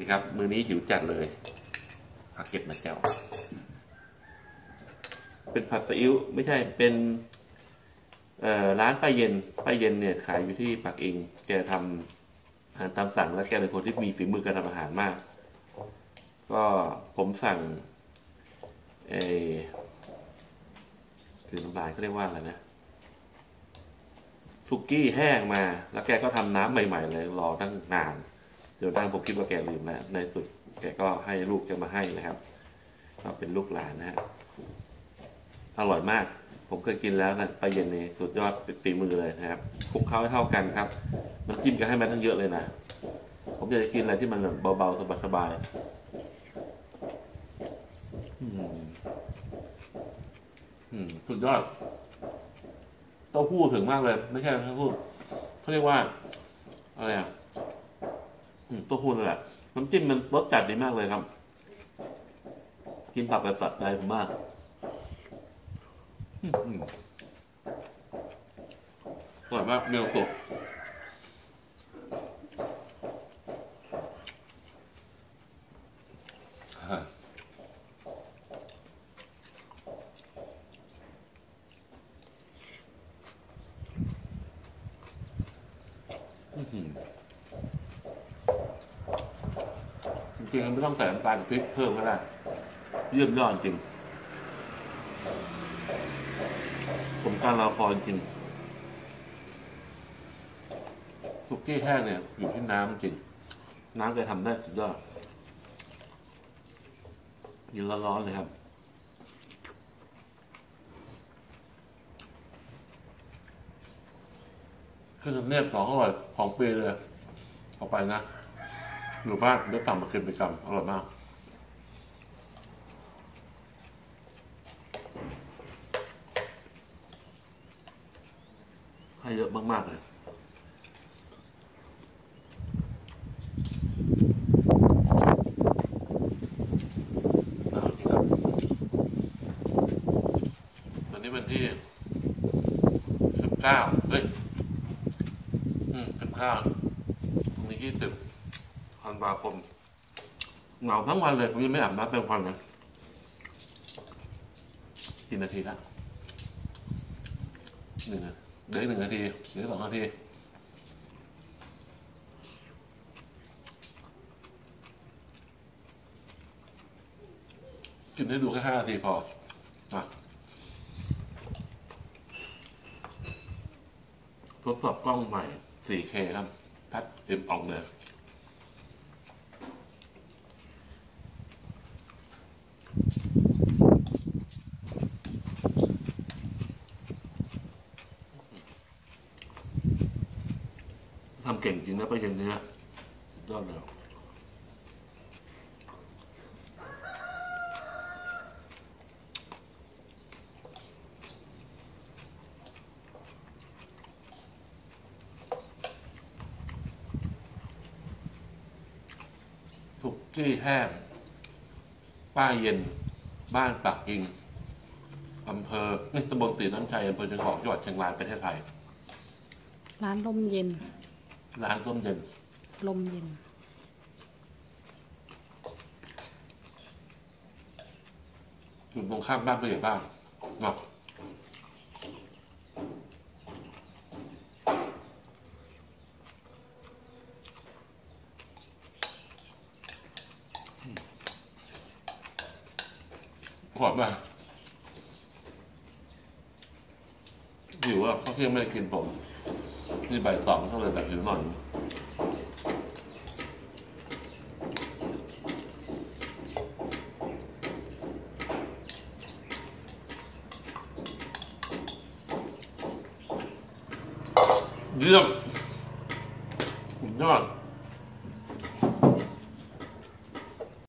นี่ครับมือนี้หิวจัดเลยผักเก็บมาแจ่วเป็นผัดซีอิ๊วไม่ใช่เป็นร้านป้าเย็นเนี่ยขายอยู่ที่ปักกิ่งแกทำอาหารตามสั่งแล้วแกเป็นคนที่มีฝีมือการทำอาหารมากก็ผมสั่งคือน้ำลายเขาเรียกว่าอะไรนะสุกี้แห้งมาแล้วแกก็ทำน้ำใหม่ๆเลยรอตั้งนานจนตั้งผมคิดว่าแกลืมแล้วในสุดแกก็ให้ลูกจะมาให้นะครับก็เป็นลูกหลานนะฮะอร่อยมากผมเคยกินแล้วนะป้าเย็นนี่สุดยอดฝีมือเลยนะครับคลุกเคล้าให้เท่ากันครับน้ำจิ้มก็ให้มาทั้งเยอะเลยนะผมอยากจะกินอะไรที่มันเบาๆสบายๆสุดยอดเต้าหู้ถึงมากเลยไม่ใช่เต้าหู้เขาเรียกว่าอะไรอ่ะเต้าหู้นั่นแหละน้ำจิ้มมันรสจัดดีมากเลยครับกินผักแบบสัดใจผมมากอร่อยมากเมลตุกจริงๆไม่ต้องใส่น้ำตาลกับพริกเพิ่มก็ได้เยี่ยมยอดจริงสมการรอคอยจริงสุกี้แห้งเนี่ยอยู่ที่น้ำจริงน้ำจะทำได้สุดยอดยืนร้อนๆเลยครับเครื่องทำเนียบของอร่อยของปีเลยเอาไปนะอยู่บ้านได้ตำมาเค็มไปกำอร่อยมากให้เยอะมากๆเลยจริงครับวันนี้เป็นที่19เฮ้ย19วันนี้20ธันวาคมเหงาทั้งวันเลยผมยังไม่อาบน้ำแปรงฟันเลยกี่นาทีละเดี๋ยว1 นาทีหรือ2 นาทีกินให้ดูแค่5 นาทีพอทดสอบกล้องใหม่ 4K ครับทัดเต็มออกเลยทำเก่งจริงนะป้าเย็นเนี่ยสุดยอดเลยสุกี้แห้งป้าเย็นบ้านปักกิ่งอำเภอตำบลศรีน้ำชัยอำเภอเชียงของจังหวัดเชียงรายประเทศไทยร้านลมเย็นลมเย็นอยู่ตรงข้ามบ้านผู้ใหญ่บ้านเนาะขอบมากหิวอ่ะเขาเที่ยงไม่ได้กินผมนี่บ่าย 2เท่าเลยแบบหิวหน่อยเยี่ยมยอด